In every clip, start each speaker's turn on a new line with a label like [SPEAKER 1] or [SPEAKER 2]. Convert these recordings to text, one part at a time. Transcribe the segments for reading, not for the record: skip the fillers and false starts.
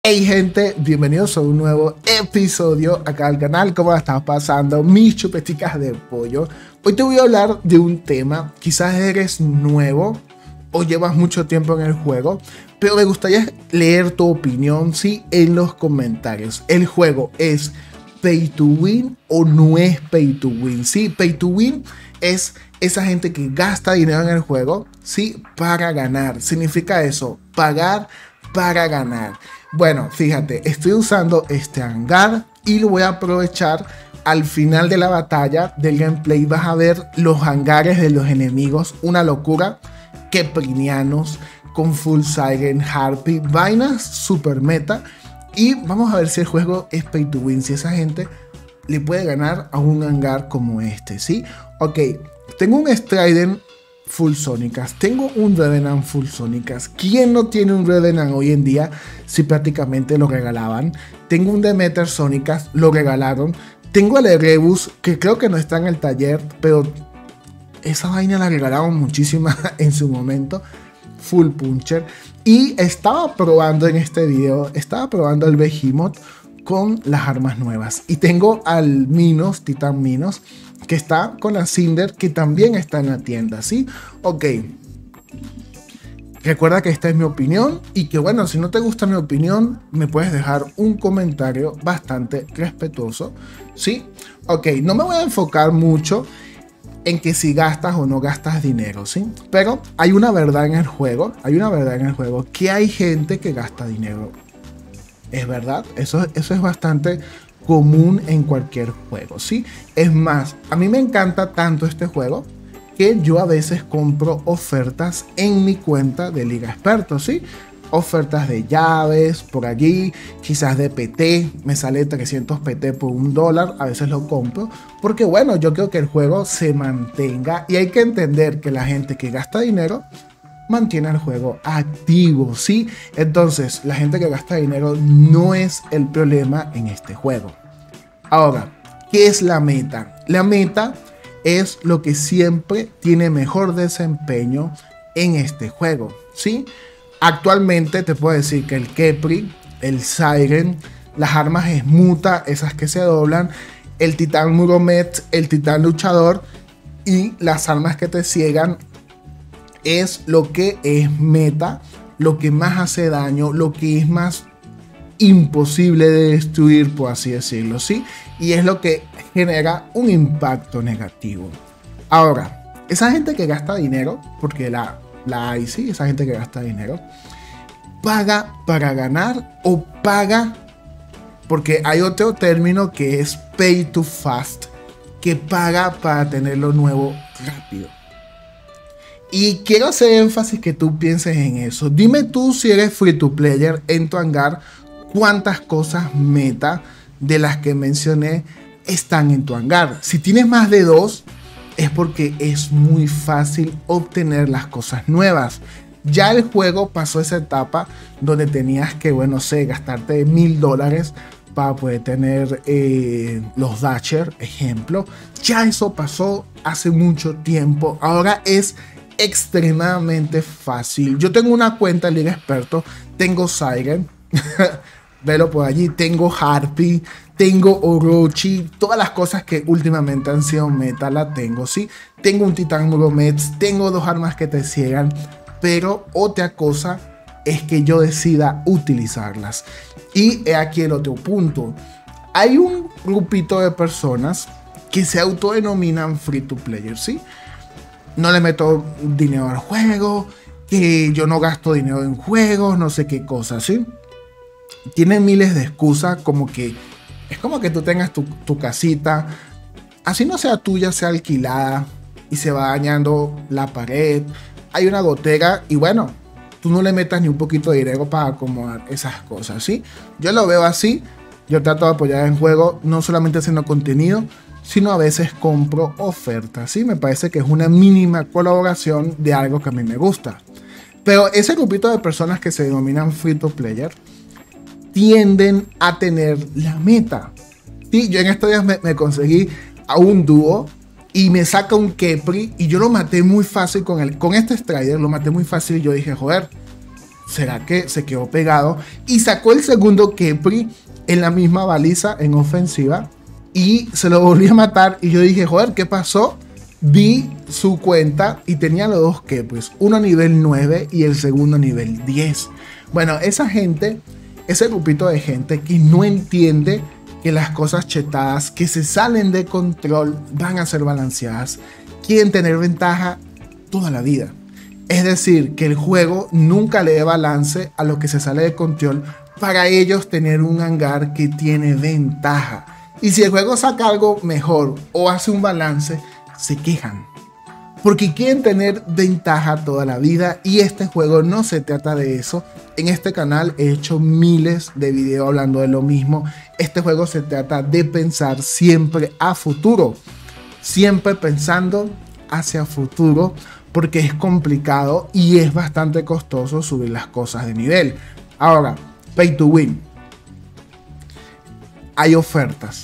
[SPEAKER 1] Hey gente, bienvenidos a un nuevo episodio acá al canal. ¿Cómo la estás pasando? Mis chupeticas de pollo. Hoy te voy a hablar de un tema. Quizás eres nuevo o llevas mucho tiempo en el juego, pero me gustaría leer tu opinión, sí, en los comentarios. ¿El juego es pay to win o no es pay to win? Sí, pay to win es esa gente que gasta dinero en el juego, sí, para ganar. Significa eso, pagar para ganar. Bueno, fíjate, estoy usando este hangar y lo voy a aprovechar. Al final de la batalla del gameplay vas a ver los hangares de los enemigos, una locura. Keprinianos con Full Siren, Harpy, vainas super meta. Y vamos a ver si el juego es pay to win, si esa gente le puede ganar a un hangar como este, ¿sí? Ok, tengo un Strident full sónicas, tengo un Revenant full sónicas. ¿Quién no tiene un Revenant hoy en día si prácticamente lo regalaban? Tengo un Demeter sónicas, lo regalaron. Tengo el Erebus, que creo que no está en el taller, pero esa vaina la regalaron muchísima en su momento. Full puncher. Y estaba probando en este video, estaba probando el Behemoth con las armas nuevas. Y tengo al Minos, Titan Minos, que está con la Cinder, que también está en la tienda, ¿sí? Ok. Recuerda que esta es mi opinión y que bueno, si no te gusta mi opinión, me puedes dejar un comentario bastante respetuoso, ¿sí? Ok, no me voy a enfocar mucho en que si gastas o no gastas dinero, ¿sí? Pero hay una verdad en el juego, que hay gente que gasta dinero. Es verdad, eso es bastante común en cualquier juego, ¿sí? Es más, a mí me encanta tanto este juego que yo a veces compro ofertas en mi cuenta de Liga Experto, ¿sí? Ofertas de llaves por allí, quizás de PT, me sale 300 PT por $1, a veces lo compro, porque bueno, yo creo que el juego se mantenga y hay que entender que la gente que gasta dinero mantiene el juego activo, ¿sí? Entonces, la gente que gasta dinero no es el problema en este juego. Ahora, ¿qué es la meta? La meta es lo que siempre tiene mejor desempeño en este juego, ¿sí? Actualmente te puedo decir que el Kepri, el Siren, las armas Esmuta, esas que se doblan, el Titán Muromet, el Titán Luchador y las armas que te ciegan es lo que es meta, lo que más hace daño, lo que es más imposible de destruir, por así decirlo, ¿sí? Y es lo que genera un impacto negativo. Ahora, esa gente que gasta dinero, porque la hay, ¿sí? Esa gente que gasta dinero, ¿paga para ganar o paga? Porque hay otro término que es pay to fast, que paga para tener lo nuevo rápido. Y quiero hacer énfasis que tú pienses en eso. Dime tú, si eres free to player en tu hangar, cuántas cosas meta de las que mencioné están en tu hangar. Si tienes más de 2, es porque es muy fácil obtener las cosas nuevas. Ya el juego pasó esa etapa donde tenías que, bueno, sé, gastarte $1000 para poder tener los Thatcher, ejemplo. Ya eso pasó hace mucho tiempo. Ahora es extremadamente fácil. Yo tengo una cuenta en Liga Experto, tengo Siren, velo por allí, tengo Harpy, tengo Orochi, todas las cosas que últimamente han sido meta la tengo, ¿sí? Tengo un Titán Muromets, tengo 2 armas que te ciegan, pero otra cosa es que yo decida utilizarlas. Y he aquí el otro punto. Hay un grupito de personas que se autodenominan free to player, ¿sí? No le meto dinero al juego, que yo no gasto dinero en juegos, no sé qué cosas, ¿sí? Tienen miles de excusas, como que es como que tú tengas tu casita, así no sea tuya, sea alquilada, y se va dañando la pared, hay una gotera, y bueno, tú no le metas ni un poquito de dinero para acomodar esas cosas, ¿sí? Yo lo veo así, yo trato de apoyar en juego, no solamente haciendo contenido, sino a veces compro ofertas, ¿sí? Me parece que es una mínima colaboración de algo que a mí me gusta. Pero ese grupito de personas que se denominan free to player tienden a tener la meta. Sí, yo en estos días me conseguí a un dúo y me saca un Kepri y yo lo maté muy fácil con este Strider, lo maté muy fácil y yo dije, joder, ¿será que se quedó pegado? Y sacó el segundo Khepri en la misma baliza en ofensiva y se lo volví a matar. Y yo dije, joder, ¿qué pasó? Vi su cuenta y tenía los dos Khepris, uno a nivel 9 y el segundo a nivel 10. Bueno, esa gente, ese grupito de gente que no entiende que las cosas chetadas que se salen de control van a ser balanceadas, quieren tener ventaja toda la vida. Es decir, que el juego nunca le dé balance a lo que se sale de control para ellos tener un hangar que tiene ventaja. Y si el juego saca algo mejor o hace un balance, se quejan. Porque quieren tener ventaja toda la vida y este juego no se trata de eso. En este canal he hecho miles de videos hablando de lo mismo. Este juego se trata de pensar siempre a futuro. Siempre pensando hacia futuro porque es complicado y es bastante costoso subir las cosas de nivel. Ahora, pay to win. Hay ofertas.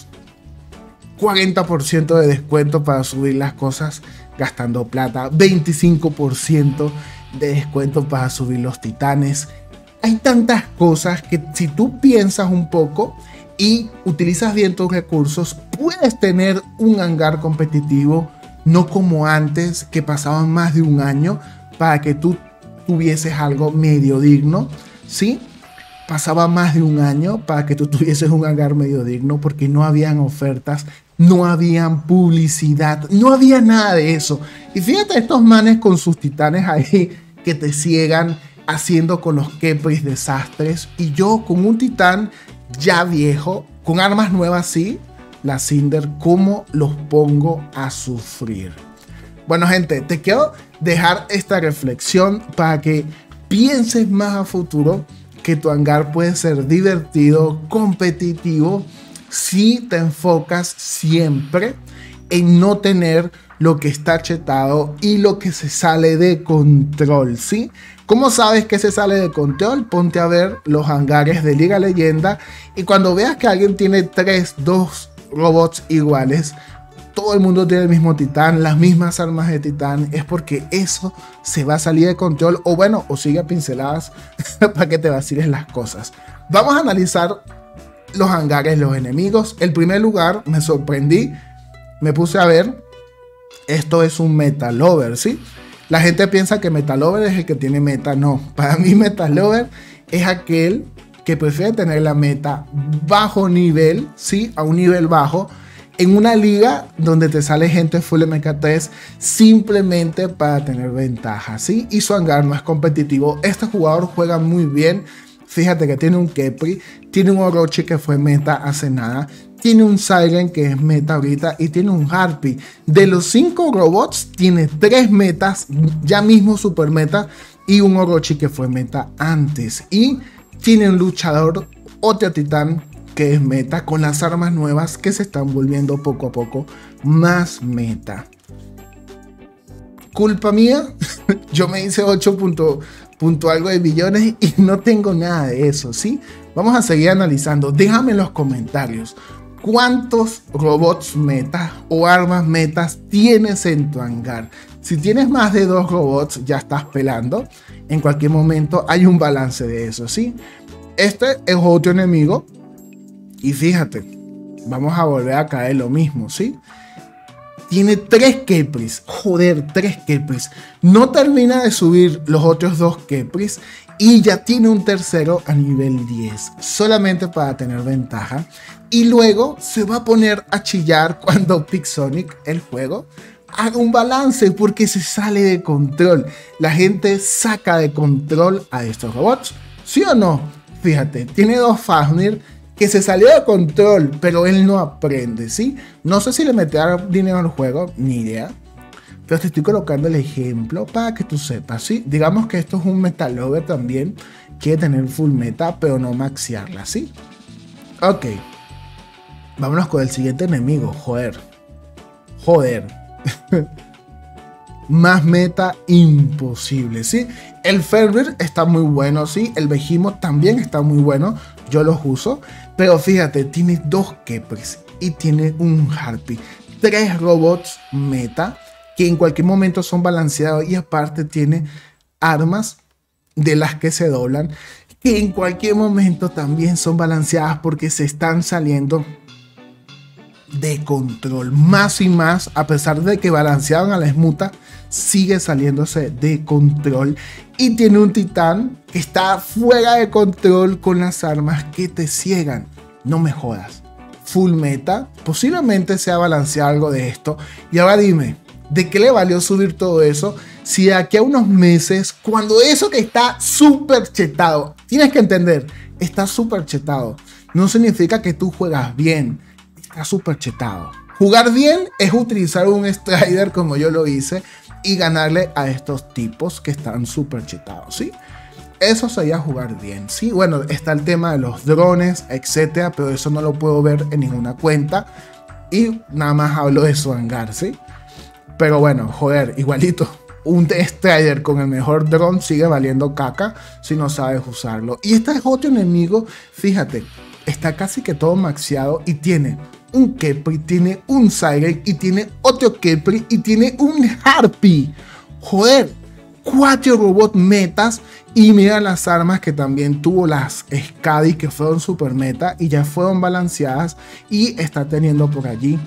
[SPEAKER 1] 40% de descuento para subir las cosas gastando plata, 25% de descuento para subir los titanes. Hay tantas cosas que si tú piensas un poco y utilizas bien tus recursos, puedes tener un hangar competitivo, no como antes que pasaban más de un año para que tú tuvieses algo medio digno, ¿sí? Pasaba más de un año para que tú tuvieses un hangar medio digno porque no habían ofertas, no habían publicidad, no había nada de eso. Y fíjate estos manes con sus titanes ahí que te ciegan haciendo con los Khepris desastres. Y yo con un titán ya viejo, con armas nuevas sí, la Cinder, ¿cómo los pongo a sufrir? Bueno gente, te quiero dejar esta reflexión para que pienses más a futuro que tu hangar puede ser divertido, competitivo, si te enfocas siempre en no tener lo que está chetado y lo que se sale de control, ¿sí? ¿Cómo sabes que se sale de control? Ponte a ver los hangares de Liga Leyenda y cuando veas que alguien tiene 2 robots iguales, todo el mundo tiene el mismo titán, las mismas armas de titán, es porque eso se va a salir de control o bueno, o sigue a pinceladas para que te vaciles las cosas. Vamos a analizar los hangares, los enemigos. El primer lugar, me sorprendí, me puse a ver, esto es un Metal Lover, ¿sí? La gente piensa que Metal Lover es el que tiene meta, no. Para mí Metal Lover es aquel que prefiere tener la meta bajo nivel, ¿sí? A un nivel bajo, en una liga donde te sale gente full MK3 simplemente para tener ventaja, ¿sí? Y su hangar no es competitivo. Este jugador juega muy bien. Fíjate que tiene un Khepri, tiene un Orochi que fue meta hace nada, tiene un Siren que es meta ahorita y tiene un Harpy. De los 5 robots tiene 3 metas, ya mismo super meta, y un Orochi que fue meta antes. Y tiene un luchador, otro titán que es meta con las armas nuevas que se están volviendo poco a poco más meta. ¿Culpa mía? Yo me hice 8 punto algo de billones y no tengo nada de eso, ¿sí? Vamos a seguir analizando. Déjame en los comentarios cuántos robots metas o armas metas tienes en tu hangar. Si tienes más de 2 robots, ya estás pelando. En cualquier momento hay un balance de eso, ¿sí? Este es otro enemigo. Y fíjate, vamos a volver a caer lo mismo, ¿sí? Tiene 3 Khepris. Joder, 3 Khepris. No termina de subir los otros 2 Khepris. Y ya tiene un tercero a nivel 10. Solamente para tener ventaja. Y luego se va a poner a chillar cuando Pixonic, el juego, haga un balance. Porque se sale de control. La gente saca de control a estos robots. ¿Sí o no? Fíjate, tiene 2 Fafnir que se salió de control, pero él no aprende, ¿sí? No sé si le meterá dinero al juego, ni idea. Pero te estoy colocando el ejemplo para que tú sepas, ¿sí? Digamos que esto es un Metal Lover también. Quiere tener full meta, pero no maxiarla, ¿sí? Ok. Vámonos con el siguiente enemigo. Joder. Más meta imposible, ¿sí? El Fenrir está muy bueno, ¿sí? El Behemoth también está muy bueno. Yo los uso. Pero fíjate, tiene 2 Khepris y tiene un Harpy. 3 robots meta que en cualquier momento son balanceados y aparte tiene armas de las que se doblan, que en cualquier momento también son balanceadas porque se están saliendo de control más y más. A pesar de que balanceaban a la Smuta, sigue saliéndose de control y tiene un titán que está fuera de control con las armas que te ciegan. No me jodas, full meta, posiblemente sea balancear algo de esto. Y ahora dime, ¿de qué le valió subir todo eso? Si de aquí a unos meses, cuando eso que está súper chetado, tienes que entender, está súper chetado, no significa que tú juegas bien, está súper chetado. Jugar bien es utilizar un Strider como yo lo hice y ganarle a estos tipos que están súper chetados, ¿sí? Eso sería jugar bien, ¿sí? Bueno, está el tema de los drones, etcétera, pero eso no lo puedo ver en ninguna cuenta y nada más hablo de su hangar, ¿sí? Pero bueno, joder, igualito. Un Strider con el mejor drone sigue valiendo caca si no sabes usarlo. Y este es otro enemigo, fíjate, está casi que todo maxeado y tiene un Khepri, tiene un Siren y tiene otro Khepri y tiene un Harpy. Joder, 4 robots metas y mira las armas que también tuvo las Skadi que fueron super meta y ya fueron balanceadas y está teniendo por allí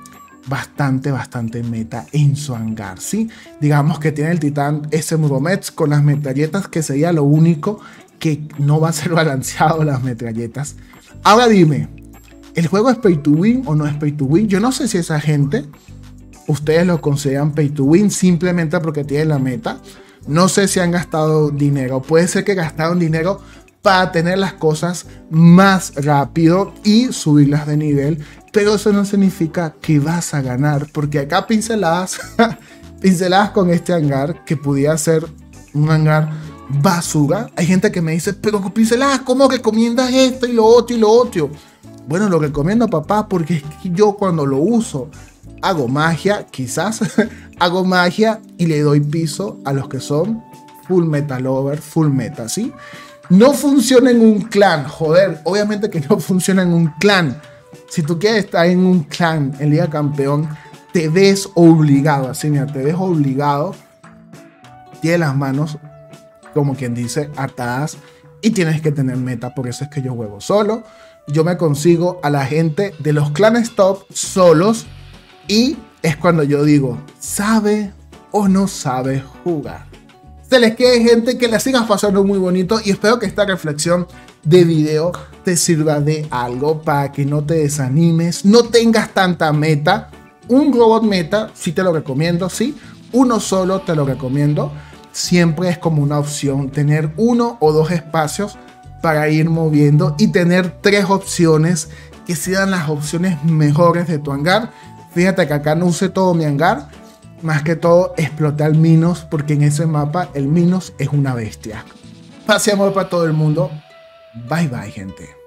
[SPEAKER 1] bastante meta en su hangar, ¿sí? Digamos que tiene el titán ese Muromets con las metralletas, que sería lo único que no va a ser balanceado, las metralletas. Ahora dime, ¿el juego es pay to win o no es pay to win? Yo no sé si esa gente, ustedes lo consideran pay to win simplemente porque tienen la meta. No sé si han gastado dinero, puede ser que gastaron dinero para tener las cosas más rápido y subirlas de nivel, pero eso no significa que vas a ganar, porque acá pinceladas, pinceladas con este hangar, que podía ser un hangar basura. Hay gente que me dice, pero pinceladas, ¿cómo recomiendas esto y lo otro y lo otro? Bueno, lo recomiendo, papá, porque es que yo cuando lo uso, hago magia, quizás, hago magia y le doy piso a los que son full meta lover, full meta, ¿sí? No funciona en un clan, joder, obviamente que no funciona en un clan. Si tú quieres estar en un clan en Liga Campeón, te ves obligado, así mira, te ves obligado, tienes las manos, como quien dice, atadas y tienes que tener meta. Por eso es que yo juego solo, yo me consigo a la gente de los clanes top solos y es cuando yo digo, ¿sabe o no sabe jugar? Se les quede, gente, que la sigas pasando muy bonito y espero que esta reflexión de video te sirva de algo para que no te desanimes, no tengas tanta meta. Un robot meta sí te lo recomiendo, sí, uno solo te lo recomiendo. Siempre es como una opción tener 1 o 2 espacios para ir moviendo y tener 3 opciones que sean las opciones mejores de tu hangar. Fíjate que acá no usé todo mi hangar, más que todo exploté al Minos, porque en ese mapa el Minos es una bestia. Paz y amor para todo el mundo. Bye bye, gente.